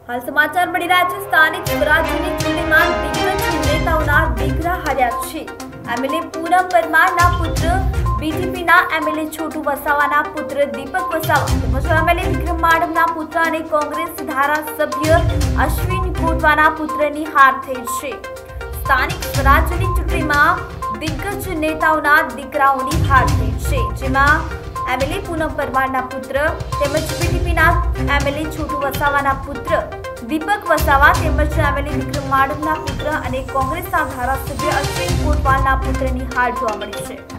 हाल समाचार मળી રહ્યા છે। સ્થાનિક સ્વરાજ્યની ચૂંટણીમાં દિગ્ગજ નેતાઓના દીકરા હાર્યા છે। એમએલએ પૂનમ પરમારના પુત્ર, બીટીપીના એમએલએ છોટુ વસાવાના પુત્ર દીપક વસાવા તેમજ એમએલએ વિક્રમ માડમના પુત્ર અને કોંગ્રેસ ધારાસભ્ય અશ્વિન કોટવાના પુત્રની હાર થઈ છે। સ્થાનિક સ્વરાજ્યની ચૂંટણીમાં દિગ્ગજ નેતાઓના દીકરાઓની હાર થઈ છે, જેમાં एमएलए पूनम परमारना पुत्र तेमज बीटीपीना एमएलए छोटू वसावाना पुत्र दीपक वसावा तेमज एमएलए विक्रम माडमना पुत्र और कांग्रेसना धारासभ्य अश्विन कोटवालना पुत्रनी हार जोवा मळी छे।